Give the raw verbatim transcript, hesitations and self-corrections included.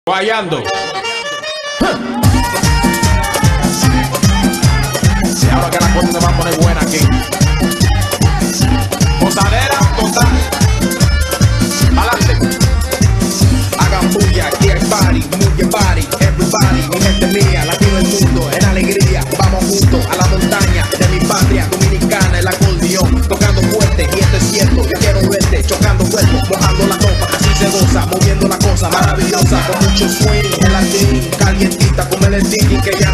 Guayando. Y ahora que la cosa se va a poner buena aquí. Gozadera total. Adelante. Hagan bulla, aquí hay party, muy party, everybody, mi gente mía, latino el mundo, en alegría, vamos juntos a la montaña de mi patria dominicana, el acordeón, tocando fuerte, y esto es cierto, yo quiero verte, chocando cuerpos, mojando la copa, así se goza, moviendo la cosa maravillosa, con mucho swing, el latín, calientita, como el D J que ya